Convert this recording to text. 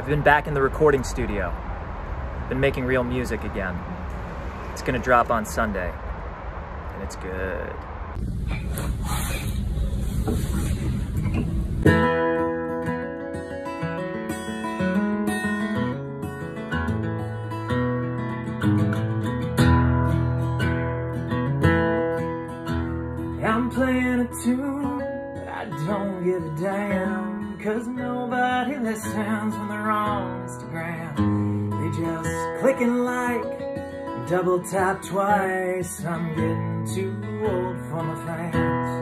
I've been back in the recording studio. Been making real music again. It's gonna drop on Sunday, and it's good. I'm playing a tune, but I don't give a damn, 'cause nobody listens when they're on Instagram. They just click and like, double tap twice. I'm getting too old for my fans.